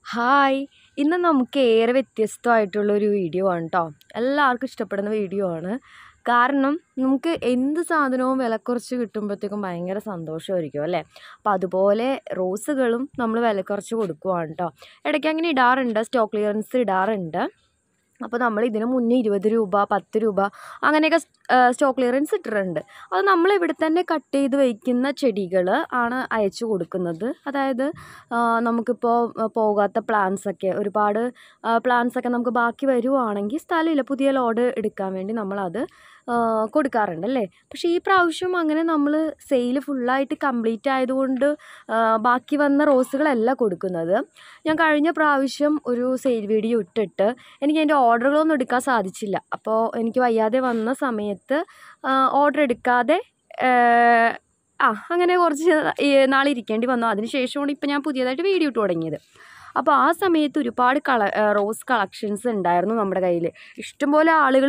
Hi! ഇന്ന് നമുക്ക് ഏറെ വ്യത്യസ്തമായിട്ടുള്ളൊരു വീഡിയോ ആണ് ട്ടോ. എല്ലാവർക്കും ഇഷ്ടപ്പെടുന്ന വീഡിയോ ആണ്. കാരണം നമുക്ക് എന്ത് സാധനവും വിലക്കുറച്ച് കിട്ടുമ്പോഴത്തേക്കും ഭയങ്കര സന്തോഷമായിരിക്കും അല്ലേ? അപ്പം അതുപോലെ റോസുകളും നമ്മൾ വിലക്കുറച്ച് കൊടുക്കുവാണ് ട്ടോ. ഇടയ്ക്ക് അങ്ങനെ ഇടാറുണ്ട്, സ്റ്റോക്ക് ക്ലിയറൻസ് ഇടാറുണ്ട്. അപ്പോൾ നമ്മൾ ഇതിന് മുന്നേ 20 രൂപ, 10 രൂപ അങ്ങനെയൊക്കെ സ്റ്റോക്ക് ക്ലിയറൻസ് ഇട്ടിട്ടുണ്ട്. അത് നമ്മൾ ഇവിടെ തന്നെ കട്ട് ചെയ്ത് വയ്ക്കുന്ന ചെടികൾ ആണ് അയച്ചു കൊടുക്കുന്നത്. അതായത് നമുക്കിപ്പോൾ പോകാത്ത പ്ലാന്റ്സൊക്കെ ഒരുപാട് പ്ലാന്റ്സൊക്കെ നമുക്ക് ബാക്കി വരുവാണെങ്കിൽ സ്ഥലമില്ല, പുതിയ ലോഡ് എടുക്കാൻ വേണ്ടി നമ്മളത് കൊടുക്കാറുണ്ട് അല്ലേ. പക്ഷേ ഈ പ്രാവശ്യം അങ്ങനെ നമ്മൾ സെയിൽ ഫുള്ളായിട്ട് കംപ്ലീറ്റ് ആയതുകൊണ്ട് ബാക്കി വന്ന റോസുകളല്ല കൊടുക്കുന്നത്. ഞാൻ കഴിഞ്ഞ പ്രാവശ്യം ഒരു സെയിൽ വീഡിയോ ഇട്ടിട്ട് എനിക്ക് അതിൻ്റെ ഓർഡറുകളൊന്നും എടുക്കാൻ സാധിച്ചില്ല. അപ്പോൾ എനിക്ക് വയ്യാതെ വന്ന സമയത്ത് ഓർഡർ എടുക്കാതെ അങ്ങനെ കുറച്ച് നാളിരിക്കേണ്ടി വന്നു. അതിന് ശേഷമാണ് ഇപ്പം ഞാൻ പുതിയതായിട്ട് വീഡിയോ ഇട്ട് തുടങ്ങിയത്. അപ്പോൾ ആ സമയത്ത് ഒരുപാട് റോസ് കളക്ഷൻസ് ഉണ്ടായിരുന്നു നമ്മുടെ കയ്യിൽ. ഇഷ്ടംപോലെ ആളുകൾ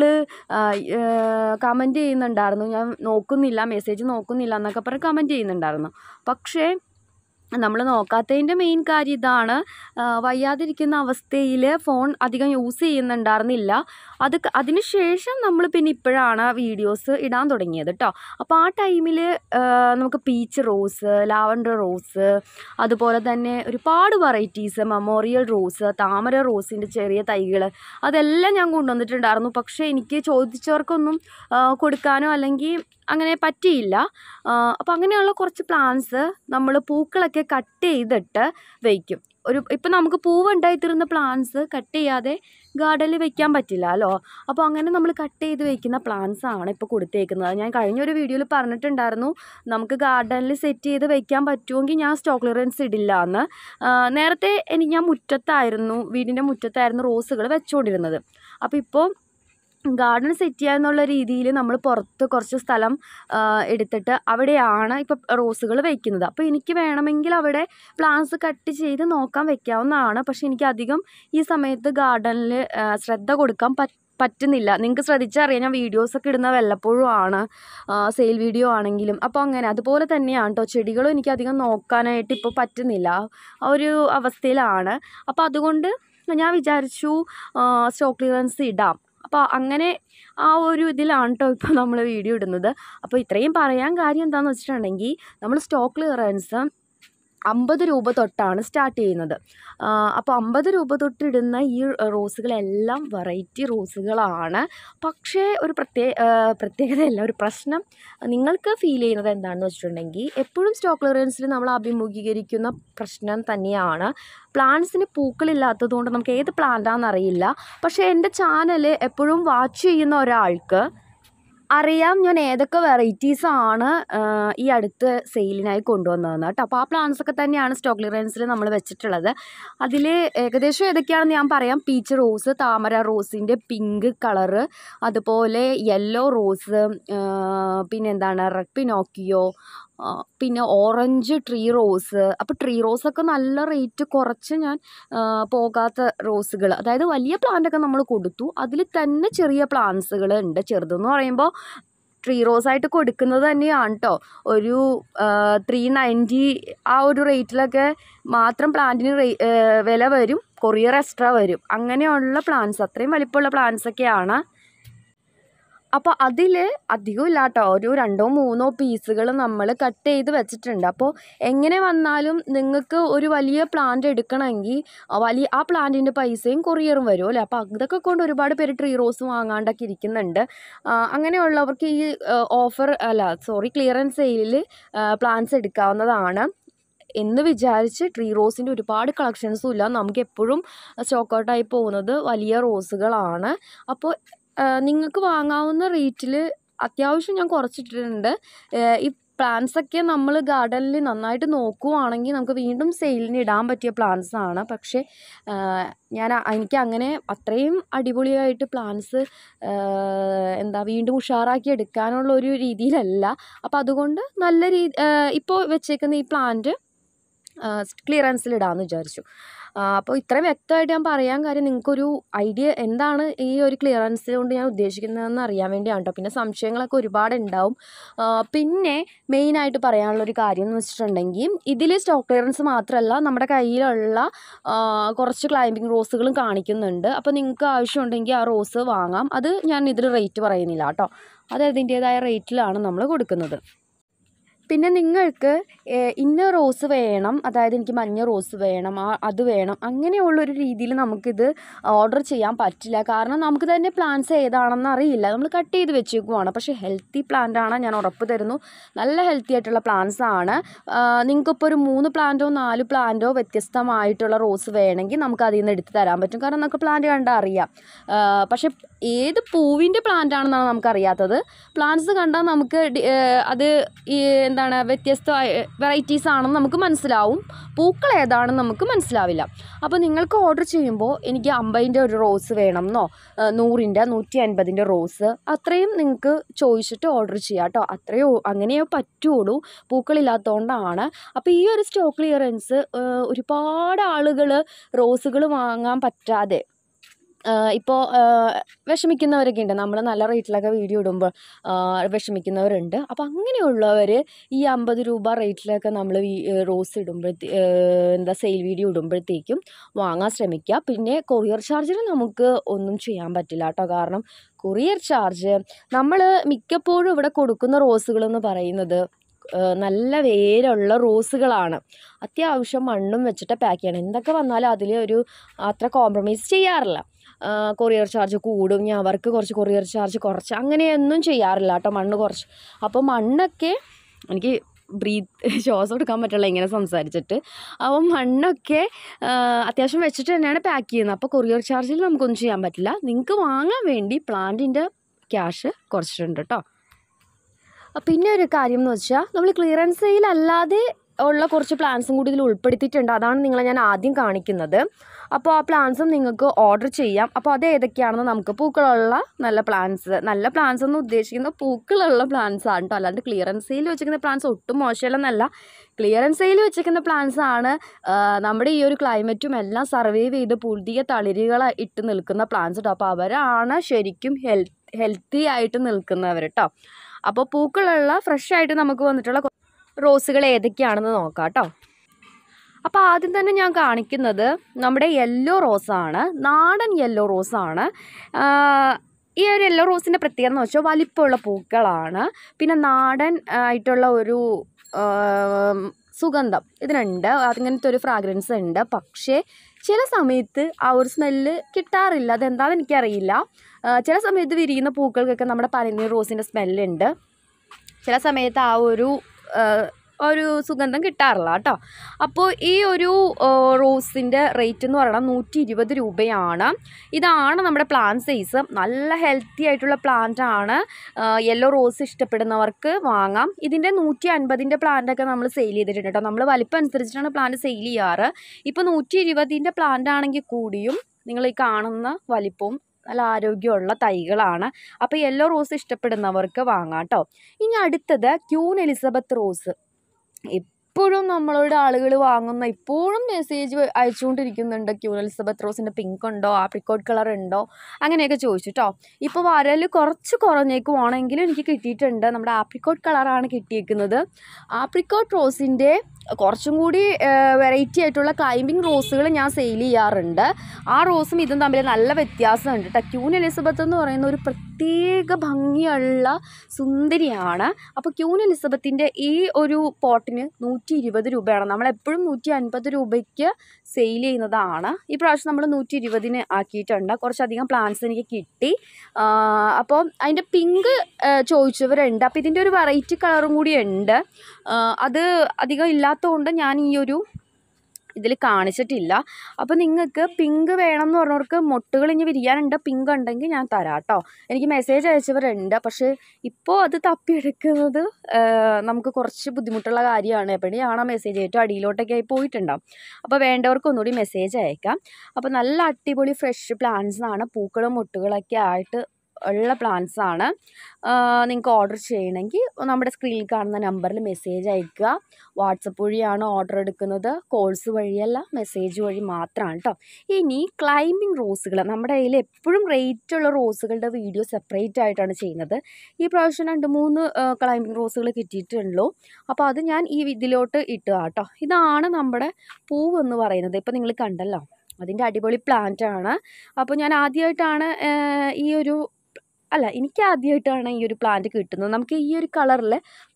കമൻറ്റ് ചെയ്യുന്നുണ്ടായിരുന്നു, ഞാൻ നോക്കുന്നില്ല, മെസ്സേജ് നോക്കുന്നില്ല എന്നൊക്കെ പറഞ്ഞ് കമൻറ്റ് ചെയ്യുന്നുണ്ടായിരുന്നു. പക്ഷേ നമ്മൾ നോക്കാത്തതിൻ്റെ മെയിൻ കാര്യം ഇതാണ്, വയ്യാതിരിക്കുന്ന അവസ്ഥയിൽ ഫോൺ അധികം യൂസ് ചെയ്യുന്നുണ്ടായിരുന്നില്ല. അതിന് ശേഷം നമ്മൾ പിന്നെ ഇപ്പോഴാണ് വീഡിയോസ് ഇടാൻ തുടങ്ങിയത് കേട്ടോ. അപ്പോൾ ആ ടൈമിൽ നമുക്ക് പീച്ച് റോസ്, ലാവൻഡർ റോസ്, അതുപോലെ തന്നെ ഒരുപാട് വെറൈറ്റീസ്, മെമ്മോറിയൽ റോസ്, താമര റോസിൻ്റെ ചെറിയ തൈകൾ, അതെല്ലാം ഞാൻ കൊണ്ടുവന്നിട്ടുണ്ടായിരുന്നു. പക്ഷേ എനിക്ക് ചോദിച്ചവർക്കൊന്നും കൊടുക്കാനോ അല്ലെങ്കിൽ അങ്ങനെ പറ്റിയില്ല. അപ്പോൾ അങ്ങനെയുള്ള കുറച്ച് പ്ലാന്റ്സ് നമ്മൾ പൂക്കളൊക്കെ കട്ട് ചെയ്തിട്ട് വയ്ക്കും. ഇപ്പം നമുക്ക് പൂവുണ്ടായിത്തീരുന്ന പ്ലാന്റ്സ് കട്ട് ചെയ്യാതെ ഗാർഡനിൽ വെക്കാൻ പറ്റില്ലല്ലോ. അപ്പോൾ അങ്ങനെ നമ്മൾ കട്ട് ചെയ്ത് വയ്ക്കുന്ന പ്ലാന്റ്സ് ആണ് ഇപ്പോൾ കൊടുത്തേക്കുന്നത്. ഞാൻ കഴിഞ്ഞൊരു വീഡിയോയിൽ പറഞ്ഞിട്ടുണ്ടായിരുന്നു, നമുക്ക് ഗാർഡനിൽ സെറ്റ് ചെയ്ത് വയ്ക്കാൻ പറ്റുമെങ്കിൽ ഞാൻ സ്റ്റോക്ക് ക്ലിയറൻസ് ഇടില്ല എന്ന്. നേരത്തെ ഞാൻ വീടിൻ്റെ മുറ്റത്തായിരുന്നു റോസുകൾ വെച്ചുകൊണ്ടിരുന്നത്. അപ്പോൾ ഇപ്പോൾ ഗാർഡൻ സെറ്റ് ചെയ്യാന്നുള്ള രീതിയിൽ നമ്മൾ പുറത്ത് കുറച്ച് സ്ഥലം എടുത്തിട്ട് അവിടെയാണ് ഇപ്പം റോസുകൾ വയ്ക്കുന്നത്. അപ്പോൾ എനിക്ക് വേണമെങ്കിൽ അവിടെ പ്ലാന്റ്സ് കട്ട് ചെയ്ത് നോക്കാൻ വെക്കാവുന്നതാണ്. പക്ഷേ എനിക്കധികം ഈ സമയത്ത് ഗാർഡനിൽ ശ്രദ്ധ കൊടുക്കാൻ പറ്റുന്നില്ല. നിങ്ങൾക്ക് ശ്രദ്ധിച്ചറിയാം, ഞാൻ വീഡിയോസൊക്കെ ഇടുന്ന വല്ലപ്പോഴും ആണ്, സെയിൽ വീഡിയോ ആണെങ്കിലും. അപ്പോൾ അങ്ങനെ അതുപോലെ തന്നെയാണ് കേട്ടോ, ചെടികളും എനിക്കധികം നോക്കാനായിട്ട് ഇപ്പോൾ പറ്റുന്നില്ല, ആ ഒരു അവസ്ഥയിലാണ്. അപ്പോൾ അതുകൊണ്ട് ഞാൻ വിചാരിച്ചു സ്റ്റോക്ക് ക്ലിയറൻസ് ഇടാം. അപ്പോൾ അങ്ങനെ ആ ഒരു ഇതിലാണ് കേട്ടോ ഇപ്പോൾ നമ്മൾ വീഡിയോ ഇടുന്നത്. അപ്പോൾ ഇത്രയും പറയാൻ കാര്യം എന്താണെന്ന് വെച്ചിട്ടുണ്ടെങ്കിൽ, നമ്മൾ സ്റ്റോക്ക് ക്ലിയറൻസ് 50 രൂപ തൊട്ടാണ് സ്റ്റാർട്ട് ചെയ്യുന്നത്. അപ്പോൾ 50 രൂപ തൊട്ടിടുന്ന ഈ റോസുകളെല്ലാം വെറൈറ്റി റോസുകളാണ്. പക്ഷേ ഒരു പ്രത്യേകതയല്ല, ഒരു പ്രശ്നം നിങ്ങൾക്ക് ഫീൽ ചെയ്യുന്നത് എന്താണെന്ന് വെച്ചിട്ടുണ്ടെങ്കിൽ, എപ്പോഴും സ്റ്റോക്ക് ക്ലിയറൻസിൽ നമ്മൾ അഭിമുഖീകരിക്കുന്ന പ്രശ്നം തന്നെയാണ് പ്ലാന്റ്സിന് പൂക്കളില്ലാത്തതുകൊണ്ട് നമുക്ക് ഏത് പ്ലാന്റാണെന്നറിയില്ല. പക്ഷേ എൻ്റെ ചാനൽ എപ്പോഴും വാച്ച് ചെയ്യുന്ന ഒരാൾക്ക് അറിയാം ഞാൻ ഏതൊക്കെ വെറൈറ്റീസാണ് ഈ അടുത്ത് സെയിലിനായി കൊണ്ടുവന്നതെന്ന് കേട്ടോ. അപ്പോൾ ആ പ്ലാന്റ്സൊക്കെ തന്നെയാണ് സ്റ്റോക്ക് ക്ലിയറൻസിൽ നമ്മൾ വെച്ചിട്ടുള്ളത്. അതിൽ ഏകദേശം ഏതൊക്കെയാണെന്ന് ഞാൻ പറയാം. പീച്ച് റോസ്, താമര റോസിൻ്റെ പിങ്ക് കളറ്, അതുപോലെ യെല്ലോ റോസ്, പിന്നെ എന്താണ് റെഡ് പിനോക്കിയോ, പിന്നെ ഓറഞ്ച് ട്രീ റോസ്. അപ്പോൾ ട്രീ റോസൊക്കെ നല്ല റേറ്റ് കുറച്ച് ഞാൻ പോകാത്ത റോസുകൾ, അതായത് വലിയ പ്ലാന്റൊക്കെ നമ്മൾ കൊടുത്തു. അതിൽ തന്നെ ചെറിയ പ്ലാന്റ്സുകൾ ഉണ്ട്. ചെറുതെന്ന് പറയുമ്പോൾ ട്രീ റോസായിട്ട് കൊടുക്കുന്നത് തന്നെയാണ് കേട്ടോ. ഒരു 390 ആ ഒരു റേറ്റിലൊക്കെ മാത്രം പ്ലാന്റിന് വില വരും, കൊറിയർ എക്സ്ട്രാ വരും. അങ്ങനെയുള്ള പ്ലാന്റ്സ്, അത്രയും വലിപ്പമുള്ള പ്ലാന്റ്സൊക്കെയാണ്. അപ്പോൾ അതിൽ അധികം ഇല്ല കേട്ടോ, ഒരു 2-3 പീസുകൾ നമ്മൾ കട്ട് ചെയ്ത് വെച്ചിട്ടുണ്ട്. അപ്പോൾ എങ്ങനെ വന്നാലും നിങ്ങൾക്ക് ഒരു വലിയ പ്ലാന്റ് എടുക്കണമെങ്കിൽ ആ പ്ലാന്റിൻ്റെ പൈസയും കൊറിയറും വരും അല്ലേ. അപ്പോൾ അതൊക്കെ കൊണ്ട് ഒരുപാട് പേര് ട്രീ റോസ് വാങ്ങാണ്ടൊക്കെ ഇരിക്കുന്നുണ്ട്. അങ്ങനെയുള്ളവർക്ക് ഈ ക്ലിയറൻസ് സെയിലിൽ പ്ലാന്റ്സ് എടുക്കാവുന്നതാണ് എന്ന് വിചാരിച്ച് ട്രീ റോസിൻ്റെ ഒരുപാട് കളക്ഷൻസും ഇല്ല. നമുക്ക് എപ്പോഴും സ്റ്റോക്ക് ഔട്ടായി പോകുന്നത് വലിയ റോസുകളാണ്. അപ്പോൾ നിങ്ങൾക്ക് വാങ്ങാവുന്ന റേറ്റിൽ അത്യാവശ്യം ഞാൻ കുറച്ചിട്ടിട്ടുണ്ട്. ഈ പ്ലാന്റ്സൊക്കെ നമ്മൾ ഗാർഡനിൽ നന്നായിട്ട് നോക്കുവാണെങ്കിൽ നമുക്ക് വീണ്ടും സെയിലിന് ഇടാൻ പറ്റിയ പ്ലാന്റ്സാണ്. പക്ഷേ എനിക്ക് അങ്ങനെ അത്രയും അടിപൊളിയായിട്ട് പ്ലാന്റ്സ് വീണ്ടും ഉഷാറാക്കി എടുക്കാനുള്ള ഒരു രീതിയിലല്ല. അപ്പോൾ അതുകൊണ്ട് നല്ല ഇപ്പോൾ വെച്ചേക്കുന്ന ഈ പ്ലാന്റ് ക്ലിയറൻസിലിടാമെന്ന് വിചാരിച്ചു. അപ്പോൾ ഇത്രയും വ്യക്തമായിട്ട് ഞാൻ പറയാൻ കാര്യം നിങ്ങൾക്കൊരു ഐഡിയ എന്താണ് ഈ ഒരു ക്ലിയറൻസ് കൊണ്ട് ഞാൻ ഉദ്ദേശിക്കുന്നതെന്ന് അറിയാൻ വേണ്ടിയാണ് കേട്ടോ. പിന്നെ സംശയങ്ങളൊക്കെ ഒരുപാടുണ്ടാവും. പിന്നെ മെയിനായിട്ട് പറയാനുള്ളൊരു കാര്യം എന്ന് വെച്ചിട്ടുണ്ടെങ്കിൽ ഇതിൽ സ്റ്റോക്ക് ക്ലിയറൻസ് മാത്രമല്ല, നമ്മുടെ കയ്യിലുള്ള കുറച്ച് ക്ലൈമ്പിംഗ് റോസുകളും കാണിക്കുന്നുണ്ട്. അപ്പോൾ നിങ്ങൾക്ക് ആവശ്യമുണ്ടെങ്കിൽ ആ റോസ് വാങ്ങാം. അത് ഞാൻ ഇതിൽ റേറ്റ് പറയുന്നില്ല കേട്ടോ, അത് അതിൻ്റേതായ റേറ്റിലാണ് നമ്മൾ കൊടുക്കുന്നത്. പിന്നെ നിങ്ങൾക്ക് ഇന്ന റോസ് വേണം, അതായത് എനിക്ക് മഞ്ഞ റോസ് വേണം, അത് വേണം, അങ്ങനെയുള്ളൊരു രീതിയിൽ നമുക്കിത് ഓർഡർ ചെയ്യാൻ പറ്റില്ല. കാരണം നമുക്ക് തന്നെ പ്ലാന്റ്സ് ഏതാണെന്ന് അറിയില്ല, നമ്മൾ കട്ട് ചെയ്ത് വെച്ചേക്കുവാണ്. പക്ഷേ ഹെൽത്തി പ്ലാന്റാണ്, ഞാൻ ഉറപ്പ് തരുന്നു, നല്ല ഹെൽത്തി ആയിട്ടുള്ള പ്ലാന്റ്സ് ആണ്. നിങ്ങൾക്കിപ്പോൾ ഒരു 3 പ്ലാന്റോ 4 പ്ലാന്റോ വ്യത്യസ്തമായിട്ടുള്ള റോസ് വേണമെങ്കിൽ നമുക്ക് അതിൽ നിന്ന് എടുത്ത് തരാൻ പറ്റും. കാരണം നമുക്ക് പ്ലാന്റ് കണ്ടാൽ അറിയാം. പക്ഷേ ഏത് പൂവിൻ്റെ പ്ലാന്റ് ആണെന്നാണ് നമുക്കറിയാത്തത്. പ്ലാന്റ്സ് കണ്ടാൽ നമുക്ക് അത് എന്താണ് വ്യത്യസ്തമായ വെറൈറ്റീസ് ആണെന്ന് നമുക്ക് മനസ്സിലാവും, പൂക്കൾ ഏതാണെന്ന് നമുക്ക് മനസ്സിലാവില്ല. അപ്പോൾ നിങ്ങൾക്ക് ഓർഡർ ചെയ്യുമ്പോൾ എനിക്ക് 50ൻ്റെ ഒരു റോസ് വേണമെന്നോ 100ൻ്റെ 150ൻ്റെ റോസ് അത്രയും നിങ്ങൾക്ക് ചോദിച്ചിട്ട് ഓർഡർ ചെയ്യാം കേട്ടോ. അങ്ങനെയോ പറ്റുള്ളൂ, പൂക്കളില്ലാത്തതുകൊണ്ടാണ്. അപ്പോൾ ഈ ഒരു സ്റ്റോക്ക് ക്ലിയറൻസ് ഒരുപാട് ആളുകൾ റോസുകൾ വാങ്ങാൻ പറ്റാതെ ഇപ്പോൾ വിഷമിക്കുന്നവരൊക്കെ ഉണ്ട്. നമ്മൾ നല്ല റേറ്റിലൊക്കെ വീഡിയോ ഇടുമ്പോൾ വിഷമിക്കുന്നവരുണ്ട്. അപ്പോൾ അങ്ങനെയുള്ളവർ ഈ 50 രൂപ റേറ്റിലൊക്കെ നമ്മൾ റോസ് സെയിൽ വീഡിയോ ഇടുമ്പോഴത്തേക്കും വാങ്ങാൻ ശ്രമിക്കുക. പിന്നെ കൊറിയർ ചാർജിന് നമുക്ക് ഒന്നും ചെയ്യാൻ പറ്റില്ല കേട്ടോ. കാരണം കൊറിയർ ചാർജ് നമ്മൾ മിക്കപ്പോഴും ഇവിടെ കൊടുക്കുന്ന റോസുകളെന്ന് പറയുന്നത് നല്ല വേരുള്ള റോസുകളാണ്. അത്യാവശ്യം മണ്ണും വെച്ചിട്ട് പാക്ക് ചെയ്യണം. എന്തൊക്കെ വന്നാലും അതിൽ അത്ര കോംപ്രമൈസ് ചെയ്യാറില്ല. കൊറിയർ ചാർജ് കൂടും, ഞാൻ അവർക്ക് കുറച്ച് കൊറിയർ ചാർജ് കുറച്ച്, അങ്ങനെയൊന്നും ചെയ്യാറില്ല കേട്ടോ. മണ്ണ് കുറച്ച്, അപ്പോൾ മണ്ണൊക്കെ എനിക്ക് ശ്വാസം എടുക്കാൻ പറ്റില്ല ഇങ്ങനെ സംസാരിച്ചിട്ട്. അപ്പോൾ മണ്ണൊക്കെ അത്യാവശ്യം വെച്ചിട്ട് തന്നെയാണ് പാക്ക് ചെയ്യുന്നത്. അപ്പോൾ കൊറിയർ ചാർജിൽ നമുക്കൊന്നും ചെയ്യാൻ പറ്റില്ല. നിങ്ങൾക്ക് വാങ്ങാൻ വേണ്ടി പ്ലാന്റിൻ്റെ ക്യാഷ് കുറച്ചിട്ടുണ്ട് കേട്ടോ. പിന്നെ ഒരു കാര്യം എന്ന് വെച്ചാൽ നമ്മൾ ക്ലിയറൻസ് സെയിൽ അല്ലാതെ ഉള്ള കുറച്ച് പ്ലാൻസും കൂടി ഇതിൽ ഉൾപ്പെടുത്തിയിട്ടുണ്ട്. അതാണ് നിങ്ങളെ ഞാൻ ആദ്യം കാണിക്കുന്നത്. അപ്പോൾ ആ പ്ലാൻസും നിങ്ങൾക്ക് ഓർഡർ ചെയ്യാം. അപ്പോൾ അത് ഏതൊക്കെയാണെന്ന് നമുക്ക് പൂക്കളുള്ള നല്ല പ്ലാൻസ് എന്ന് ഉദ്ദേശിക്കുന്ന പൂക്കളുള്ള പ്ലാൻസ് ആണ് കേട്ടോ. അല്ലാണ്ട് ക്ലിയറൻസ് സെയിൽ വെച്ചിരിക്കുന്ന പ്ലാൻസ് ഒട്ടും മോശമല്ലെന്നല്ല. ക്ലിയറൻസ് സെയിൽ വെച്ചിരിക്കുന്ന പ്ലാൻസ് ആണ് നമ്മുടെ ഈ ഒരു ക്ലൈമറ്റും എല്ലാം സർവൈവ് ചെയ്ത് പുതിയ തളിരുകൾ ഇട്ട് നിൽക്കുന്ന പ്ലാൻസ് കേട്ടോ. അപ്പോൾ അവരാണ് ശരിക്കും ഹെൽത്തി ആയിട്ട് നിൽക്കുന്നവർ കേട്ടോ. അപ്പോൾ പൂക്കളുള്ള ഫ്രഷ് ആയിട്ട് നമുക്ക് വന്നിട്ടുള്ള റോസുകൾ ഏതൊക്കെയാണെന്ന് നോക്കാം കേട്ടോ. അപ്പോൾ ആദ്യം തന്നെ ഞാൻ കാണിക്കുന്നത് നമ്മുടെ യെല്ലോ റോസാണ്, നാടൻ യെല്ലോ റോസാണ്. ഈ ഒരു യെല്ലോ റോസിൻ്റെ പ്രത്യേകത എന്ന് വെച്ചാൽ വലിപ്പമുള്ള പൂക്കളാണ്. പിന്നെ നാടൻ ആയിട്ടുള്ള ഒരു സുഗന്ധം ഇതിനുണ്ട്, അങ്ങനത്തെ ഒരു ഫ്രാഗ്രൻസ് ഉണ്ട്. പക്ഷേ ചില സമയത്ത് ആ ഒരു സ്മെല്ല് കിട്ടാറില്ല, അതെന്താണെന്ന് എനിക്കറിയില്ല. ചില സമയത്ത് വിരിയുന്ന പൂക്കൾക്കൊക്കെ നമ്മുടെ പനിനീർ റോസിൻ്റെ സ്മെല്ലുണ്ട്, ചില സമയത്ത് ആ ഒരു സുഗന്ധം കിട്ടാറില്ല കേട്ടോ. അപ്പോൾ ഈ ഒരു റോസിൻ്റെ റേറ്റ് എന്ന് പറയുന്നത് 120 രൂപയാണ്. ഇതാണ് നമ്മുടെ പ്ലാന്റ് സൈസ്. നല്ല ഹെൽത്തി ആയിട്ടുള്ള പ്ലാന്റ് ആണ്. യെല്ലോ റോസ് ഇഷ്ടപ്പെടുന്നവർക്ക് വാങ്ങാം. ഇതിൻ്റെ 150ൻ്റെ പ്ലാന്റൊക്കെ നമ്മൾ സെയിൽ ചെയ്തിട്ടുണ്ട് കേട്ടോ. നമ്മൾ വലിപ്പം അനുസരിച്ചിട്ടാണ് പ്ലാന്റ് സെയിൽ ചെയ്യാറ്. ഇപ്പോൾ 120ൻ്റെ പ്ലാന്റ് ആണെങ്കിൽ കൂടിയും നിങ്ങൾ ഈ കാണുന്ന വലിപ്പവും നല്ല ആരോഗ്യമുള്ള തൈകളാണ്. അപ്പോൾ യെല്ലോ റോസ് ഇഷ്ടപ്പെടുന്നവർക്ക് വാങ്ങാം കേട്ടോ. ഇനി അടുത്തത് ക്യൂൻ എലിസബത്ത് റോസ്. ഇപ്പോഴും നമ്മളോട് ആളുകൾ വാങ്ങുന്ന, ഇപ്പോഴും മെസ്സേജ് അയച്ചുകൊണ്ടിരിക്കുന്നുണ്ട്, ക്യൂൻ എലിസബത്ത് റോസിൻ്റെ പിങ്ക് ഉണ്ടോ, ആപ്രിക്കോട്ട് കളർ ഉണ്ടോ, അങ്ങനെയൊക്കെ ചോദിച്ചു കേട്ടോ. ഇപ്പോൾ വരൽ കുറച്ച് കുറഞ്ഞേക്കുവാണെങ്കിലും എനിക്ക് കിട്ടിയിട്ടുണ്ട്. നമ്മുടെ ആപ്രിക്കോട്ട് കളറാണ് കിട്ടിയേക്കുന്നത്. ആപ്രിക്കോട്ട് റോസിൻ്റെ കുറച്ചും കൂടി വെറൈറ്റി ആയിട്ടുള്ള ക്ലൈമ്പിംഗ് റോസുകൾ ഞാൻ സെയിൽ ചെയ്യാറുണ്ട്. ആ റോസും ഇതും തമ്മിൽ നല്ല വ്യത്യാസമുണ്ട് കേട്ടോ. ക്യൂൻ എലിസബത്ത് എന്ന് പറയുന്ന ഒരു പ്രത്യേക ഭംഗിയുള്ള സുന്ദരിയാണ്. അപ്പോൾ ക്യൂൻ എലിസബത്തിൻ്റെ ഈ ഒരു പോട്ടിന് 120 രൂപയാണ്. നമ്മളെപ്പോഴും 150 രൂപയ്ക്ക് സെയിൽ ചെയ്യുന്നതാണ്. ഈ പ്രാവശ്യം നമ്മൾ 120ന് ആക്കിയിട്ടുണ്ട്. കുറച്ചധികം പ്ലാന്റ്സ് എനിക്ക് കിട്ടി. അപ്പോൾ അതിൻ്റെ പിങ്ക് ചോദിച്ചവരുണ്ട്. അപ്പോൾ ഇതിൻ്റെ ഒരു വെറൈറ്റി കളറും കൂടി ഉണ്ട്. അത് അധികം ഇല്ലാത്തതുകൊണ്ട് ഞാൻ ഈ ഒരു ഇതിൽ കാണിച്ചിട്ടില്ല. അപ്പോൾ നിങ്ങൾക്ക് പിങ്ക് വേണം എന്ന് പറഞ്ഞവർക്ക് മൊട്ടുകൾ ഇനി വിരിയാനുണ്ട്, പിങ്ക് ഉണ്ടെങ്കിൽ ഞാൻ തരാം കേട്ടോ. എനിക്ക് മെസ്സേജ് അയച്ചവരുണ്ട്, പക്ഷേ ഇപ്പോൾ അത് തപ്പിയെടുക്കുന്നത് നമുക്ക് കുറച്ച് ബുദ്ധിമുട്ടുള്ള കാര്യമാണ്. എപ്പോഴാണ് ആ മെസ്സേജ് ഏറ്റവും അടിയിലോട്ടൊക്കെ ആയി പോയിട്ടുണ്ടാവും. അപ്പോൾ വേണ്ടവർക്ക് ഒന്നുകൂടി മെസ്സേജ് അയക്കാം. അപ്പോൾ നല്ല അടിപൊളി ഫ്രഷ് പ്ലാന്റ്സ് ആണ്, പൂക്കളും മൊട്ടുകളൊക്കെ ആയിട്ട് ഉള്ള പ്ലാന്റ്സ് ആണ്. നിങ്ങൾക്ക് ഓർഡർ ചെയ്യണമെങ്കിൽ നമ്മുടെ സ്ക്രീനിൽ കാണുന്ന നമ്പറിൽ മെസ്സേജ് അയക്കുക. വാട്സപ്പ് വഴിയാണ് ഓർഡർ എടുക്കുന്നത്, കോൾസ് വഴിയല്ല, മെസ്സേജ് വഴി മാത്രമാണ് കേട്ടോ. ഇനി ക്ലൈമ്പിംഗ് റോസുകൾ, നമ്മുടെ കയ്യിൽ എപ്പോഴും റേറ്റുള്ള റോസുകളുടെ വീഡിയോ സെപ്പറേറ്റ് ആയിട്ടാണ് ചെയ്യുന്നത്. ഈ പ്രാവശ്യം 2-3 ക്ലൈമ്പിംഗ് റോസുകൾ കിട്ടിയിട്ടുള്ളൂ. അപ്പോൾ അത് ഞാൻ ഈ ഇതിലോട്ട് ഇട്ടുക കേട്ടോ. ഇതാണ് നമ്മുടെ പൂവെന്ന് പറയുന്നത്. ഇപ്പോൾ നിങ്ങൾ കണ്ടല്ലോ, അതിൻ്റെ അടിപൊളി പ്ലാന്റാണ്. അപ്പോൾ ഞാൻ ആദ്യമായിട്ടാണ് എനിക്ക് ആദ്യമായിട്ടാണ് ഈ ഒരു പ്ലാന്റ് കിട്ടുന്നത്. നമുക്ക് ഈ ഒരു കളറിൽ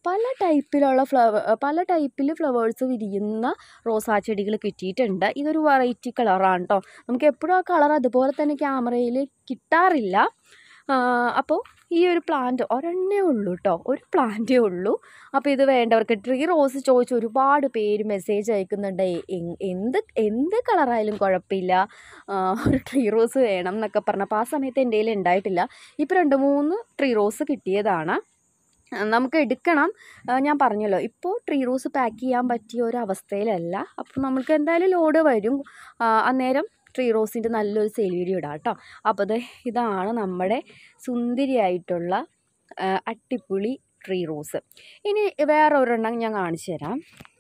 പല ടൈപ്പിൽ ഫ്ലവേഴ്സ് വിരിയുന്ന റോസാ ചെടികൾ കിട്ടിയിട്ടുണ്ട്. ഇതൊരു വെറൈറ്റി കളറാണ് കേട്ടോ. നമുക്ക് എപ്പോഴും ആ കളർ അതുപോലെ തന്നെ ക്യാമറയിൽ കിട്ടാറില്ല. അപ്പോൾ ഈ ഒരു പ്ലാന്റ് ഒരെണ്ണേ ഉള്ളൂ കേട്ടോ, ഒരു പ്ലാന്റേ ഉള്ളൂ. അപ്പോൾ ഇത് വേണ്ടവർക്ക് ട്രീ റോസ് ചോദിച്ച് ഒരുപാട് പേര് മെസ്സേജ് അയക്കുന്നുണ്ട്. എന്ത് കളറായാലും കുഴപ്പമില്ല, ഒരു ട്രീ റോസ് വേണം എന്നൊക്കെ പറഞ്ഞപ്പോൾ ആ സമയത്ത് എൻ്റെ കയ്യിൽ ഉണ്ടായിട്ടില്ല. ഇപ്പോൾ 2-3 ട്രീ റോസ് കിട്ടിയതാണ്. നമുക്ക് എടുക്കണം. ഞാൻ പറഞ്ഞല്ലോ, ഇപ്പോൾ ട്രീ റോസ് പാക്ക് ചെയ്യാൻ പറ്റിയ ഒരു അവസ്ഥയിലല്ല. അപ്പോൾ നമുക്ക് എന്തായാലും ലോഡ് വരും. അന്നേരം ട്രീ റോസിൻ്റെ നല്ലൊരു സെയിൽ വീഡിയോ ഇടാം കേട്ടോ. അപ്പോൾ ഇതാണ് നമ്മുടെ സുന്ദരിയായിട്ടുള്ള അട്ടിപ്പൊളി ട്രീ റോസ്. ഇനി വേറെ ഒരെണ്ണം ഞാൻ കാണിച്ചു തരാം.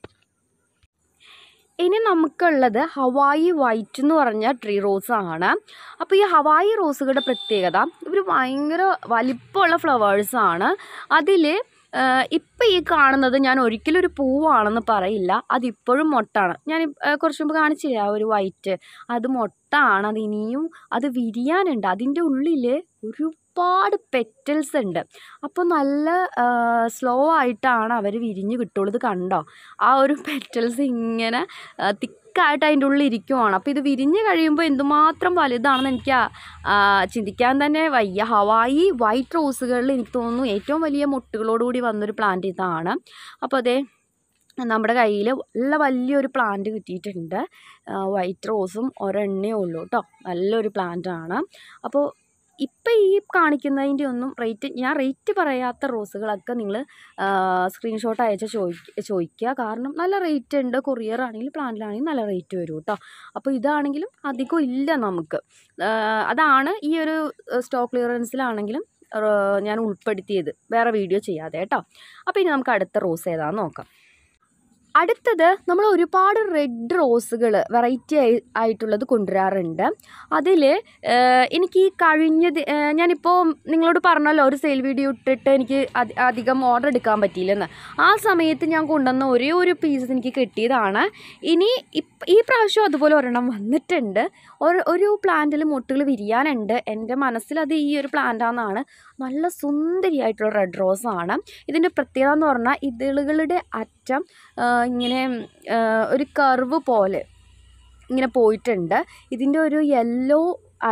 ഇനി നമുക്കുള്ളത് ഹവായി വൈറ്റ് എന്ന് പറഞ്ഞ ട്രീ റോസാണ്. അപ്പോൾ ഈ ഹവായി റോസുകളുടെ പ്രത്യേകത, ഇവർ ഭയങ്കര വലിപ്പമുള്ള ഫ്ലവേഴ്സാണ്. അതിൽ ഇപ്പം ഈ കാണുന്നത് ഞാൻ ഒരിക്കലും ഒരു പൂവാണെന്ന് പറയില്ല, അതിപ്പോഴും മൊട്ടാണ്. ഞാൻ കുറച്ച് മുമ്പ് കാണിച്ചില്ല ആ ഒരു വൈറ്റ്, അത് മൊട്ടാണ്. അതിനിയും അത് വിരിയാനുണ്ട്. അതിൻ്റെ ഉള്ളിൽ ഒരുപാട് പെറ്റൽസ് ഉണ്ട്. അപ്പോൾ നല്ല സ്ലോ ആയിട്ടാണ് അവർ വിരിഞ്ഞ് കിട്ടുള്ളൂ. ഇത് കണ്ടോ, ആ ഒരു പെറ്റൽസ് ഇങ്ങനെ തിക്കായിട്ട് അതിൻ്റെ ഉള്ളിൽ ഇരിക്കുവാണ്. അപ്പോൾ ഇത് വിരിഞ്ഞ് കഴിയുമ്പോൾ എന്തുമാത്രം വലുതാണെന്ന് എനിക്ക് ചിന്തിക്കാൻ തന്നെ വയ്യ. ഹവായി വൈറ്റ് റോസുകളിൽ എനിക്ക് തോന്നുന്നു ഏറ്റവും വലിയ മൊട്ടുകളോടുകൂടി വന്നൊരു പ്ലാന്റ് ഇതാണ്. അപ്പോൾ നമ്മുടെ കയ്യിൽ വലിയൊരു പ്ലാന്റ് കിട്ടിയിട്ടുണ്ട്. വൈറ്റ് റോസും ഒരെണ്ണേ ഉള്ളൂ കേട്ടോ. നല്ലൊരു പ്ലാന്റാണ്. അപ്പോൾ ഇപ്പം ഈ കാണിക്കുന്നതിൻ്റെ ഒന്നും ഞാൻ റേറ്റ് പറയാത്ത റോസുകളൊക്കെ നിങ്ങൾ സ്ക്രീൻഷോട്ട് അയച്ച് ചോദിക്കുക. കാരണം നല്ല റേറ്റ് ഉണ്ട്. കൊറിയർ ആണെങ്കിലും പ്ലാന്റിലാണെങ്കിലും നല്ല റേറ്റ് വരും കേട്ടോ. അപ്പോൾ ഇതാണെങ്കിലും അധികം ഇല്ല നമുക്ക്. അതാണ് ഈ ഒരു സ്റ്റോക്ക് ക്ലിയറൻസിലാണെങ്കിലും ഞാൻ ഉൾപ്പെടുത്തിയത്, വേറെ വീഡിയോ ചെയ്യാതെ കേട്ടോ. അപ്പോൾ ഇനി നമുക്ക് അടുത്ത റോസ് ഏതാണെന്ന് നോക്കാം. അടുത്തത് നമ്മൾ ഒരുപാട് റെഡ് റോസുകൾ വെറൈറ്റി ആയിട്ടുള്ളത് കൊണ്ടുവരാറുണ്ട്. അതിൽ എനിക്ക് ഞാനിപ്പോൾ നിങ്ങളോട് പറഞ്ഞല്ലോ, ഒരു സെയിൽ വീഡിയോ ഇട്ടിട്ട് എനിക്ക് അധികം ഓർഡർ എടുക്കാൻ പറ്റിയില്ലെന്ന്. ആ സമയത്ത് ഞാൻ കൊണ്ടുവന്ന ഒരേ ഒരു പീസ് എനിക്ക് കിട്ടിയതാണ്. ഇനി ഈ പ്രാവശ്യം അതുപോലെ ഒരെണ്ണം വന്നിട്ടുണ്ട്. ഒരു പ്ലാന്റിൽ മൊട്ടുകൾ വിരിയാനുണ്ട്. എൻ്റെ മനസ്സിലത് ഈ ഒരു പ്ലാന്റാണെന്നാണ്. നല്ല സുന്ദരിയായിട്ടുള്ള റെഡ് റോസാണ്. ഇതിൻ്റെ പ്രത്യേകത എന്ന് പറഞ്ഞാൽ ഇതളുകളുടെ അറ്റം ഇങ്ങനെ ഒരു കർവ് പോലെ ഇങ്ങനെ പോയിട്ടുണ്ട്. ഇതിൻ്റെ ഒരു യെല്ലോ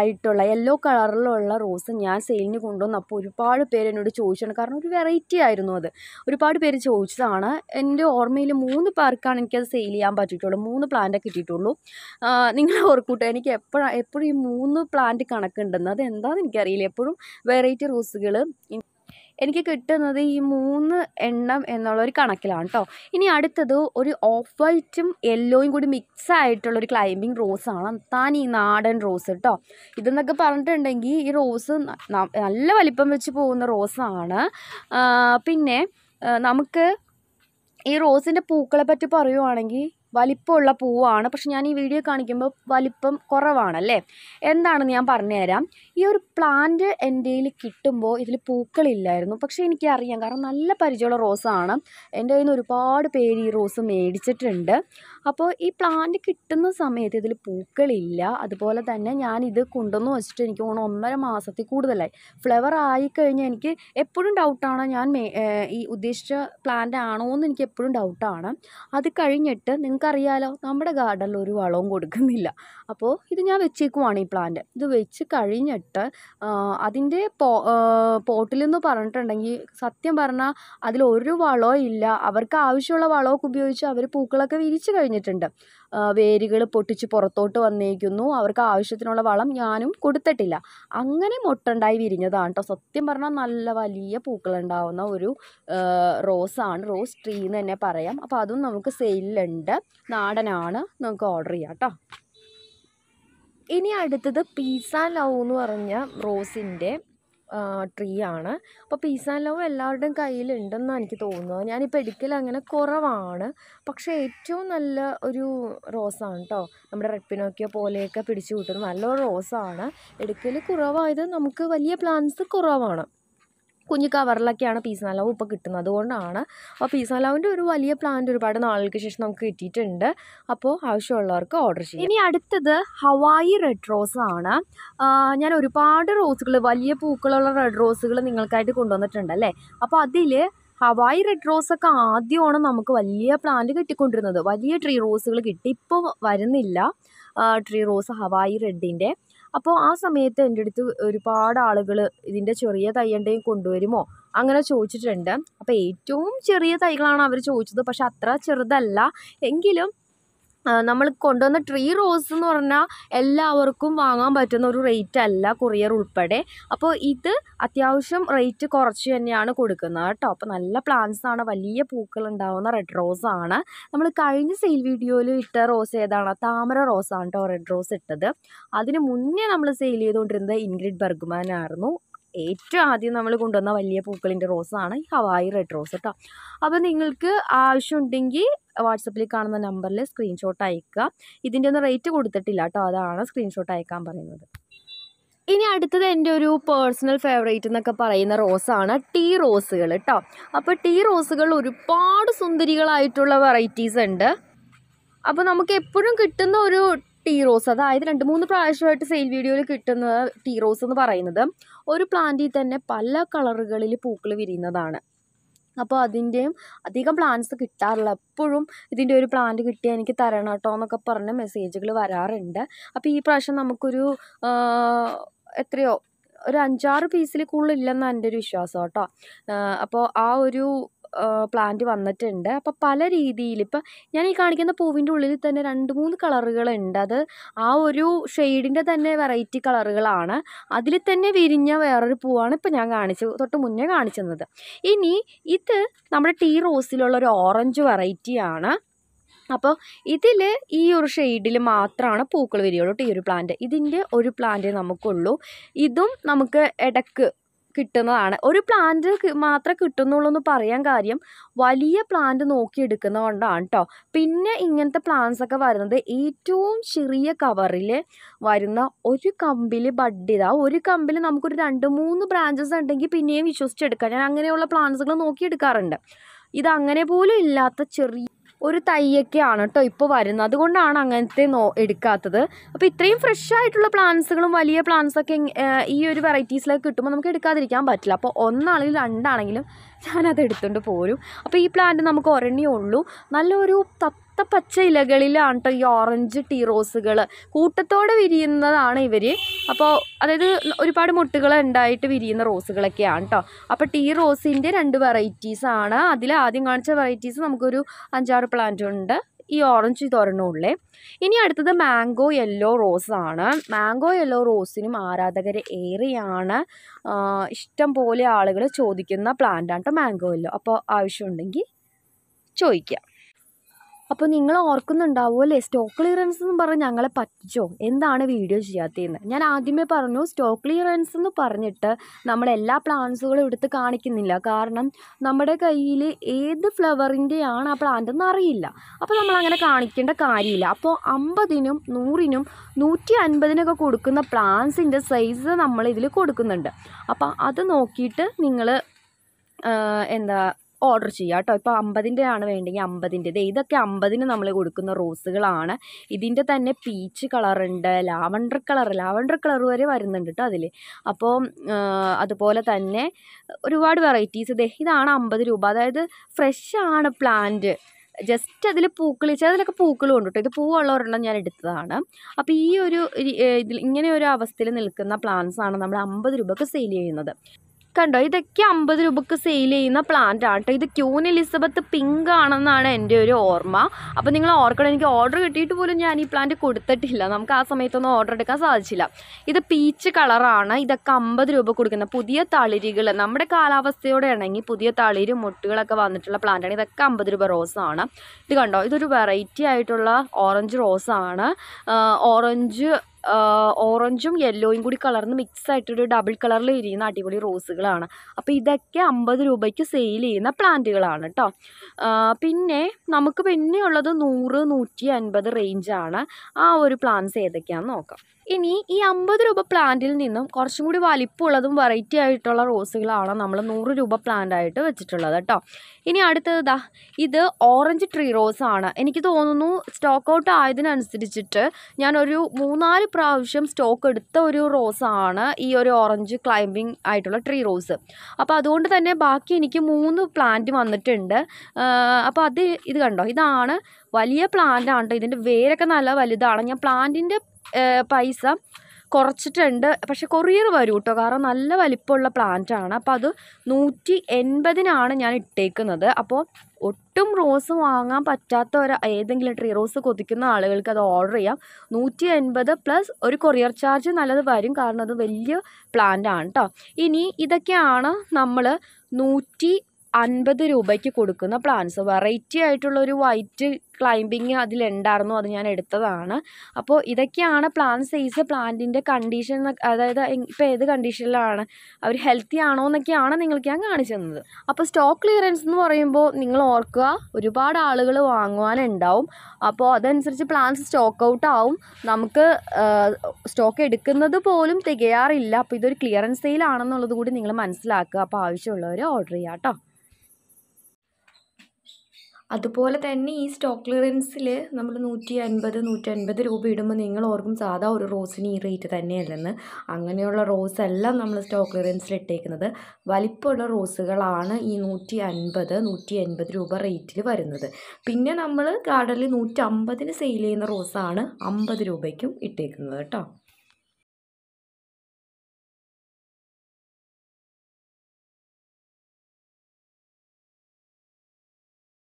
കളറിലുള്ള റോസ് ഞാൻ സെയിലിന് കൊണ്ടുവന്നപ്പോൾ ഒരുപാട് പേര് എന്നോട് ചോദിച്ചിട്ടുണ്ട്. കാരണം ഒരു വെറൈറ്റി ആയിരുന്നു അത്. ഒരുപാട് പേര് ചോദിച്ചതാണ്. എൻ്റെ ഓർമ്മയിൽ 3 പേർക്കാണ് എനിക്കത് സെയിൽ ചെയ്യാൻ പറ്റിയിട്ടുള്ളൂ. 3 പ്ലാന്റ് കിട്ടിയിട്ടുള്ളൂ. നിങ്ങൾ ഓർക്കൂട്ടെ, എനിക്ക് എപ്പോഴും ഈ 3 പ്ലാന്റ് കണക്കുണ്ടെന്ന്. അത് എന്താണെന്ന് എനിക്കറിയില്ല. എപ്പോഴും വെറൈറ്റി റോസുകൾ എനിക്ക് കിട്ടുന്നത് ഈ 3 എണ്ണം എന്നുള്ളൊരു കണക്കിലാണ് കേട്ടോ. ഇനി അടുത്തത് ഒരു ഓഫ് വൈറ്റും യെല്ലോയും കൂടി മിക്സ് ആയിട്ടുള്ളൊരു ക്ലൈമ്പിംഗ് റോസാണ്. ഈ നാടൻ റോസ് കേട്ടോ. ഇതെന്നൊക്കെ പറഞ്ഞിട്ടുണ്ടെങ്കിൽ ഈ റോസ് നല്ല വലിപ്പം വെച്ച് പോകുന്ന റോസാണ്. പിന്നെ നമുക്ക് ഈ റോസിൻ്റെ പൂക്കളെ പറ്റി പറയുവാണെങ്കിൽ വലിപ്പമുള്ള പൂവാണ്. പക്ഷെ ഞാൻ ഈ വീഡിയോ കാണിക്കുമ്പോൾ വലിപ്പം കുറവാണല്ലേ. എന്താണെന്ന് ഞാൻ പറഞ്ഞുതരാം. ഈ ഒരു പ്ലാന്റ് എൻ്റെ കയ്യിൽ കിട്ടുമ്പോൾ ഇതിൽ പൂക്കളില്ലായിരുന്നു. പക്ഷേ എനിക്കറിയാം, കാരണം നല്ല പരിചയമുള്ള റോസാണ്. എൻ്റെ കയ്യിൽ നിന്ന് ഒരുപാട് പേര് ഈ റോസ് മേടിച്ചിട്ടുണ്ട്. അപ്പോൾ ഈ പ്ലാന്റ് കിട്ടുന്ന സമയത്ത് ഇതിൽ പൂക്കളില്ല. അതുപോലെ തന്നെ ഞാനിത് കൊണ്ടുവന്ന് വെച്ചിട്ട് എനിക്ക് തോന്നുന്നു 1.5 മാസത്തിൽ കൂടുതലായി. ഫ്ലവർ ആയിക്കഴിഞ്ഞാൽ എനിക്ക് എപ്പോഴും ഡൗട്ടാണ്, ഞാൻ ഈ ഉദ്ദേശിച്ച പ്ലാന്റ് ആണോ എന്ന് എനിക്ക് എപ്പോഴും ഡൗട്ടാണ്. അത് കഴിഞ്ഞിട്ട് നിങ്ങൾക്കറിയാലോ, നമ്മുടെ ഗാർഡനിൽ ഒരു വളവും കൊടുക്കുന്നില്ല. അപ്പോൾ ഇത് ഞാൻ വെച്ചേക്കുവാണ് ഈ പ്ലാന്റ്. ഇത് വെച്ച് കഴിഞ്ഞിട്ട് അതിൻ്റെ പോട്ടിലെന്ന് പറഞ്ഞിട്ടുണ്ടെങ്കിൽ സത്യം പറഞ്ഞാൽ അതിലൊരു വളവും ഇല്ല. അവർക്ക് ആവശ്യമുള്ള വളമൊക്കെ ഉപയോഗിച്ച് അവർ പൂക്കളൊക്കെ വിരിച്ച് കഴിഞ്ഞിട്ടുണ്ട്. വേരുകൾ പൊട്ടിച്ച് പുറത്തോട്ട് വന്നേക്കുന്നു. അവർക്ക് ആവശ്യത്തിനുള്ള വളം ഞാനും കൊടുത്തിട്ടില്ല. അങ്ങനെ മൊട്ടുണ്ടായി വിരിഞ്ഞതാണ് കേട്ടോ. സത്യം പറഞ്ഞാൽ നല്ല വലിയ പൂക്കളുണ്ടാവുന്ന ഒരു റോസാണ്. റോസ് ട്രീ എന്ന് തന്നെ പറയാം. അപ്പോൾ അതും നമുക്ക് സെയിലുണ്ട്. നാടനാണ്, നമുക്ക് ഓർഡർ ചെയ്യാം കേട്ടോ. ഇനി അടുത്തത് പീസ് ആൻഡ് ലവ് എന്ന് പറഞ്ഞ റോസിൻ്റെ ട്രീ ആണ്. അപ്പോൾ പീസ് ആൻഡ് ലവ് എല്ലാവരുടെയും കയ്യിലുണ്ടെന്നാണ് എനിക്ക് തോന്നുന്നത്. ഞാനിപ്പോൾ എടുക്കൽ അങ്ങനെ കുറവാണ്. പക്ഷേ ഏറ്റവും നല്ല ഒരു റോസാണ് കേട്ടോ. നമ്മുടെ റെഡ് പിനോക്കിയോ പോലെയൊക്കെ പിടിച്ചു കിട്ടുന്ന നല്ലൊരു റോസാണ്. എടുക്കൽ കുറവായത് നമുക്ക് വലിയ പ്ലാന്റ്സ് കുറവാണ്. കുഞ്ഞു കവറിലൊക്കെയാണ് പീസ് ആൻഡ് ലവ് ഇപ്പോൾ കിട്ടുന്നത്. അതുകൊണ്ടാണ്. അപ്പോൾ പീസ് ആൻഡ് ലവിൻ്റെ ഒരു വലിയ പ്ലാന്റ് ഒരുപാട് നാളുകൾക്ക് ശേഷം നമുക്ക് കിട്ടിയിട്ടുണ്ട്. അപ്പോൾ ആവശ്യമുള്ളവർക്ക് ഓർഡർ ചെയ്യാം. ഇനി അടുത്തത് ഹവായി റെഡ് റോസ് ആണ്. ഞാൻ ഒരുപാട് റോസുകൾ, വലിയ പൂക്കളുള്ള റെഡ് റോസുകൾ നിങ്ങൾക്കായിട്ട് കൊണ്ടുവന്നിട്ടുണ്ട് അല്ലേ. അപ്പോൾ അതിൽ ഹവായി റെഡ് റോസൊക്കെ ആദ്യമാണ് നമുക്ക് വലിയ പ്ലാന്റ് കിട്ടിക്കൊണ്ടിരുന്നത്. വലിയ ട്രീ റോസുകൾ കിട്ടി. ഇപ്പോൾ വരുന്നില്ല ട്രീ റോസ് ഹവായി റെഡിൻ്റെ. അപ്പോൾ ആ സമയത്ത് എൻ്റെ അടുത്ത് ഒരുപാട് ആളുകൾ ഇതിൻ്റെ ചെറിയ തൈയുണ്ടെങ്കിൽ കൊണ്ടുവരുമോ അങ്ങനെ ചോദിച്ചിട്ടുണ്ട്. അപ്പോൾ ഏറ്റവും ചെറിയ തൈകളാണ് അവർ ചോദിച്ചത്. പക്ഷെ അത്ര ചെറുതല്ല. എങ്കിലും നമ്മൾ കൊണ്ടുവന്ന ട്രീ റോസ് എന്ന് പറഞ്ഞാൽ എല്ലാവർക്കും വാങ്ങാൻ പറ്റുന്ന ഒരു റേറ്റ് അല്ല, കൊറിയർ ഉൾപ്പെടെ. അപ്പോൾ ഇത് അത്യാവശ്യം റേറ്റ് കുറച്ച് തന്നെയാണ് കൊടുക്കുന്നത് കേട്ടോ. അപ്പോൾ നല്ല പ്ലാന്റ്സ് ആണ്, വലിയ പൂക്കൾ ഉണ്ടാവുന്ന റെഡ് റോസ് ആണ്. നമ്മൾ കഴിഞ്ഞ സെയിൽ വീഡിയോയിൽ ഇട്ട റോസ് ഏതാണ്? താമര റോസാണ് കേട്ടോ റെഡ് റോസ് ഇട്ടത്. അതിന് മുന്നേ നമ്മൾ സെയിൽ ചെയ്തുകൊണ്ടിരുന്നത് ഇൻഗ്രിഡ് ബർഗ്മാൻ ആയിരുന്നു. ഏറ്റവും ആദ്യം നമ്മൾ കൊണ്ടുവന്ന വലിയ പൂക്കളിൻ്റെ റോസാണ് ഈ ഹവായി റെഡ് റോസ് കേട്ടോ. അപ്പോൾ നിങ്ങൾക്ക് ആവശ്യമുണ്ടെങ്കിൽ വാട്സപ്പിൽ കാണുന്ന നമ്പറിൽ സ്ക്രീൻഷോട്ട് അയക്കുക. ഇതിൻ്റെ ഒന്നും റേറ്റ് കൊടുത്തിട്ടില്ല കേട്ടോ, അതാണ് സ്ക്രീൻഷോട്ട് അയക്കാൻ പറയുന്നത്. ഇനി അടുത്തത് എൻ്റെ ഒരു പേഴ്സണൽ ഫേവറേറ്റ് എന്നൊക്കെ പറയുന്ന റോസാണ് ടീ റോസുകൾ കേട്ടോ. അപ്പോൾ ടീ റോസുകൾ ഒരുപാട് സുന്ദരികളായിട്ടുള്ള വെറൈറ്റീസ് ഉണ്ട്. അപ്പോൾ നമുക്ക് എപ്പോഴും കിട്ടുന്ന ഒരു ടീ റോസ്, അതായത് 2-3 പ്രാവശ്യമായിട്ട് സെയിൽ വീഡിയോയിൽ കിട്ടുന്ന ടീ റോസ് എന്ന് പറയുന്നത് ഒരു പ്ലാന്റിൽ തന്നെ പല കളറുകളിൽ പൂക്കൾ വിരിയുന്നതാണ്. അപ്പോൾ അതിൻ്റെയും അധികം പ്ലാന്റ്സ് കിട്ടാറില്ല. എപ്പോഴും ഇതിൻ്റെ ഒരു പ്ലാന്റ് കിട്ടിയാൽ എനിക്ക് തരണം കേട്ടോ എന്നൊക്കെ പറഞ്ഞ് മെസ്സേജുകൾ വരാറുണ്ട്. അപ്പോൾ ഈ പ്രാവശ്യം നമുക്കൊരു എത്രയോ ഒരു 5-6 പീസിൽ കൂടുതലില്ലെന്നാണ് എൻ്റെ ഒരു വിശ്വാസം കേട്ടോ. അപ്പോൾ ആ ഒരു പ്ലാന്റ് വന്നിട്ടുണ്ട്. അപ്പോൾ പല രീതിയിൽ ഇപ്പോൾ ഞാൻ ഈ കാണിക്കുന്ന പൂവിൻ്റെ ഉള്ളിൽ തന്നെ 2-3 കളറുകളുണ്ട്. അത് ആ ഒരു ഷെയ്ഡിൻ്റെ തന്നെ വെറൈറ്റി കളറുകളാണ്. അതിൽ തന്നെ വിരിഞ്ഞ വേറൊരു പൂവാണ് ഇപ്പോൾ ഞാൻ തൊട്ട് മുന്നേ കാണിച്ചത്. ഇനി ഇത് നമ്മുടെ ടീ റോസിലുള്ള ഒരു ഓറഞ്ച് വെറൈറ്റിയാണ്. അപ്പോൾ ഇതിൽ ഈ ഒരു ഷെയ്ഡിൽ മാത്രമാണ് പൂക്കൾ വരികയുള്ളൂ ഈ ഒരു പ്ലാന്റ്. ഇതിൻ്റെ ഒരു പ്ലാന്റ് നമുക്കുള്ളൂ. ഇതും നമുക്ക് ഇടയ്ക്ക് കിട്ടുന്നതാണ്. ഒരു പ്ലാന്റ് മാത്രമേ കിട്ടുന്നുള്ളൂ എന്ന് പറയാൻ കാര്യം വലിയ പ്ലാന്റ് നോക്കിയെടുക്കുന്നത് കൊണ്ടാണ് കേട്ടോ. പിന്നെ ഇങ്ങനത്തെ പ്ലാന്റ്സ് ഒക്കെ വരുന്നത് ഏറ്റവും ചെറിയ കവറിൽ വരുന്ന ഒരു കമ്പിൽ ബഡ് ചെയ്താൽ ഒരു കമ്പിൽ നമുക്കൊരു 2-3 ബ്രാഞ്ചസ് ഉണ്ടെങ്കിൽ പിന്നെയും വിശ്വസിച്ചെടുക്കാം. ഞാൻ അങ്ങനെയുള്ള പ്ലാന്റ്സുകൾ നോക്കിയെടുക്കാറുണ്ട്. ഇത് അങ്ങനെ പോലും ഇല്ലാത്ത ചെറിയ ഒരു തൈയൊക്കെയാണ് കേട്ടോ ഇപ്പോൾ വരുന്നത്. അതുകൊണ്ടാണ് അങ്ങനത്തെ എടുക്കാത്തത്. അപ്പോൾ ഇത്രയും ഫ്രഷ് ആയിട്ടുള്ള പ്ലാന്റ്സുകളും വലിയ പ്ലാന്റ്സൊക്കെ ഈ ഒരു വെറൈറ്റീസിലൊക്കെ കിട്ടുമ്പോൾ നമുക്ക് എടുക്കാതിരിക്കാൻ പറ്റില്ല. അപ്പോൾ 1 ആണെങ്കിലും 2 ആണെങ്കിലും ഞാനത് എടുത്തുകൊണ്ട് പോരും. അപ്പോൾ ഈ പ്ലാന്റ് നമുക്ക് ഒരെണ്ണേ ഉള്ളൂ. നല്ലൊരു പച്ച ഇലകളിലാണ് കേട്ടോ ഈ ഓറഞ്ച് ടീ റോസുകൾ കൂട്ടത്തോടെ വിരിയുന്നതാണ് ഇവർ. അപ്പോൾ അതായത് ഒരുപാട് മുട്ടുകൾ ഉണ്ടായിട്ട് വിരിയുന്ന റോസുകളൊക്കെയാണ് കേട്ടോ. അപ്പോൾ ടീ റോസിൻ്റെ 2 വെറൈറ്റീസാണ്. അതിൽ ആദ്യം കാണിച്ച വെറൈറ്റീസ് നമുക്കൊരു 5-6 പ്ലാന്റ് ഉണ്ട്. ഈ ഓറഞ്ച് ഇതൊരെണ്ണമുള്ളേ. ഇനി അടുത്തത് മാംഗോ യെല്ലോ റോസാണ്. മാംഗോ യെല്ലോ റോസിനും ആരാധകർ ഏറെയാണ്. ഇഷ്ടം പോലെ ആളുകൾ ചോദിക്കുന്ന പ്ലാന്റാണ് കേട്ടോ മാംഗോ യെല്ലോ. അപ്പോൾ ആവശ്യമുണ്ടെങ്കിൽ ചോദിക്കുക. അപ്പോൾ നിങ്ങൾ ഓർക്കുന്നുണ്ടാവുമല്ലേ, സ്റ്റോക്ക് ക്ലിയറൻസ് എന്ന് പറഞ്ഞ് ഞങ്ങളെ പറ്റിച്ചോ, എന്താണ് വീഡിയോ ചെയ്യാത്തതെന്ന്. ഞാൻ ആദ്യമേ പറഞ്ഞു സ്റ്റോക്ക് ക്ലിയറൻസ് എന്ന് പറഞ്ഞിട്ട് നമ്മളെല്ലാ പ്ലാന്റ്സുകളും എടുത്ത് കാണിക്കുന്നില്ല. കാരണം നമ്മുടെ കയ്യിൽ ഏത് ഫ്ലവറിൻ്റെയാണ് ആ പ്ലാന്റ് എന്ന് അറിയില്ല. അപ്പോൾ നമ്മളങ്ങനെ കാണിക്കേണ്ട കാര്യമില്ല. അപ്പോൾ 50-നും 100-നും 150-നൊക്കെ കൊടുക്കുന്ന പ്ലാന്റ്സിൻ്റെ സൈസ് നമ്മളിതിൽ കൊടുക്കുന്നുണ്ട്. അപ്പോൾ അത് നോക്കിയിട്ട് നിങ്ങൾ ഓർഡർ ചെയ്യുക കേട്ടോ. ഇപ്പോൾ 50-ൻ്റെ ആണ് വേണ്ടെങ്കിൽ 50-ൻ്റെ. ഇതൊക്കെ 50-ന് നമ്മൾ കൊടുക്കുന്ന റോസുകളാണ്. ഇതിൻ്റെ തന്നെ പീച്ച് കളറുണ്ട്, ലാവണ്ടർ കളർ വരെ വരുന്നുണ്ട് കേട്ടോ അതിൽ. അപ്പോൾ അതുപോലെ തന്നെ ഒരുപാട് വെറൈറ്റീസ്. ഇതാണ് 50 രൂപ. അതായത് ഫ്രഷാണ് പ്ലാന്റ്. ജസ്റ്റ് അതിൽ പൂക്കൾ അതിലൊക്കെ പൂക്കൾ കൊണ്ട് കേട്ടോ. ഇത് പൂവുള്ള ഒരെണ്ണം ഞാൻ എടുത്തതാണ്. അപ്പോൾ ഈ ഒരു ഇങ്ങനെ ഒരു അവസ്ഥയിൽ നിൽക്കുന്ന പ്ലാന്റ്സാണ് നമ്മൾ 50 രൂപയ്ക്ക് സെയിൽ ചെയ്യുന്നത്. കണ്ടോ, ഇതൊക്കെ 50 രൂപയ്ക്ക് സെയിൽ ചെയ്യുന്ന പ്ലാന്റ് ആണ് കേട്ടോ. ഇത് ക്യൂൻ എലിസബത്ത് പിങ്ക് ആണെന്നാണ് എൻ്റെ ഒരു ഓർമ്മ. അപ്പോൾ നിങ്ങൾ ഓർക്കണം, എനിക്ക് ഓർഡർ കിട്ടിയിട്ട് പോലും ഞാൻ ഈ പ്ലാന്റ് കൊടുത്തിട്ടില്ല. നമുക്ക് ആ സമയത്തൊന്നും ഓർഡർ എടുക്കാൻ സാധിച്ചില്ല. ഇത് പീച്ച് കളറാണ്. ഇതൊക്കെ 50 രൂപ കൊടുക്കുന്ന പുതിയ തളിരുകൾ, നമ്മുടെ കാലാവസ്ഥയോടെ ഇണങ്ങി പുതിയ തളിരും മുട്ടുകളൊക്കെ വന്നിട്ടുള്ള പ്ലാന്റാണ്. ഇതൊക്കെ 50 രൂപ റോസാണ്. ഇത് കണ്ടോ, ഇതൊരു വെറൈറ്റി ആയിട്ടുള്ള ഓറഞ്ച് റോസാണ്. ഓറഞ്ച് ഓറഞ്ചും യെല്ലോയും കൂടി കളർന്ന് മിക്സ് ആയിട്ടൊരു ഡബിൾ കളറിൽ ഇരിക്കുന്ന അടിപൊളി റോസുകളാണ്. അപ്പോൾ ഇതൊക്കെ 50 രൂപയ്ക്ക് സെയിൽ ചെയ്യുന്ന പ്ലാന്റുകളാണ് കേട്ടോ. പിന്നെ നമുക്ക് പിന്നെയുള്ളത് 100, 150 റേഞ്ചാണ്. ആ ഒരു പ്ലാന്റ്സ് ഏതൊക്കെയാണെന്ന് നോക്കാം. ഇനി ഈ 50 രൂപ പ്ലാന്റിൽ നിന്നും കുറച്ചും കൂടി വലിപ്പമുള്ളതും വെറൈറ്റി ആയിട്ടുള്ള റോസുകളാണ് നമ്മൾ 100 രൂപ പ്ലാന്റ് ആയിട്ട് വെച്ചിട്ടുള്ളത് കേട്ടോ. ഇനി അടുത്തത് ഇത് ഓറഞ്ച് ട്രീ റോസ് ആണ്. എനിക്ക് തോന്നുന്നു സ്റ്റോക്ക് ഔട്ട് ആയതിനനുസരിച്ചിട്ട് ഞാനൊരു 3-4 പ്രാവശ്യം സ്റ്റോക്ക് എടുത്ത ഒരു റോസാണ് ഈ ഒരു ഓറഞ്ച് ക്ലൈമ്പിംഗ് ആയിട്ടുള്ള ട്രീ റോസ്. അപ്പോൾ അതുകൊണ്ട് തന്നെ ബാക്കി എനിക്ക് 3 പ്ലാന്റ് വന്നിട്ടുണ്ട്. അപ്പോൾ ഇത് കണ്ടോ, ഇതാണ് വലിയ പ്ലാന്റ് ആണ്. ഇതിൻ്റെ വേരൊക്കെ നല്ല വലുതാണ്. ഞാൻ പ്ലാന്റിൻ്റെ പൈസ കുറച്ചിട്ടുണ്ട്, പക്ഷെ കൊറിയർ വരും കേട്ടോ, കാരണം നല്ല വലിപ്പമുള്ള പ്ലാന്റാണ്. അപ്പോൾ അത് 180-നാണ് ഞാൻ ഇട്ടേക്കുന്നത്. അപ്പോൾ ഒട്ടും റോസ് വാങ്ങാൻ പറ്റാത്ത ഏതെങ്കിലും ട്രീ റോസ് കൊതിക്കുന്ന ആളുകൾക്ക് അത് ഓർഡർ ചെയ്യാം. 180 പ്ലസ് ഒരു കൊറിയർ ചാർജ് നല്ലത് വരും, കാരണം അത് വലിയ പ്ലാന്റ് ആണ് കേട്ടോ. ഇനി ഇതൊക്കെയാണ് നമ്മൾ 150 രൂപയ്ക്ക് കൊടുക്കുന്ന പ്ലാന്റ്സ്. വെറൈറ്റി ആയിട്ടുള്ളൊരു വൈറ്റ് ക്ലൈമ്പിങ് അതിലുണ്ടായിരുന്നു, അത് ഞാൻ എടുത്തതാണ്. അപ്പോൾ ഇതൊക്കെയാണ് പ്ലാന്റ് സൈസ്. പ്ലാന്റിൻ്റെ കണ്ടീഷൻ, അതായത് ഇപ്പോൾ ഏത് കണ്ടീഷനിലാണ്, അവർ ഹെൽത്തി ആണോ എന്നൊക്കെയാണ് നിങ്ങൾക്ക് ഞാൻ കാണിച്ചു തന്നത്. അപ്പോൾ സ്റ്റോക്ക് ക്ലിയറൻസ് എന്ന് പറയുമ്പോൾ നിങ്ങൾ ഓർക്കുക, ഒരുപാട് ആളുകൾ വാങ്ങുവാനുണ്ടാവും. അപ്പോൾ അതനുസരിച്ച് പ്ലാന്റ്സ് സ്റ്റോക്ക് ഔട്ട് ആവും. നമുക്ക് സ്റ്റോക്ക് എടുക്കുന്നത് പോലും തികയാറില്ല. അപ്പോൾ ഇതൊരു ക്ലിയറൻസ് സെയിൽ ആണെന്നുള്ളത് കൂടി നിങ്ങൾ മനസ്സിലാക്കുക. അപ്പോൾ ആവശ്യമുള്ളവർ ഓർഡർ ചെയ്യാം കേട്ടോ. അതുപോലെ തന്നെ ഈ സ്റ്റോക്ക് ക്ലിയറൻസിൽ നമ്മൾ 150 രൂപ ഇടുമ്പോൾ നിങ്ങൾ ഓർക്കും സാധാ ഒരു റോസിന് ഈ റേറ്റ് തന്നെയല്ലെന്ന്. അങ്ങനെയുള്ള റോസ് എല്ലാം നമ്മൾ സ്റ്റോക്ക് ക്ലിയറൻസിൽ ഇട്ടേക്കുന്നത്. വലിപ്പമുള്ള റോസുകളാണ് ഈ 150 രൂപ റേറ്റിൽ വരുന്നത്. പിന്നെ നമ്മൾ ഗാർഡനിൽ 150-ന് സെയിൽ ചെയ്യുന്ന റോസാണ് 50 രൂപയ്ക്കും ഇട്ടേക്കുന്നത് കേട്ടോ.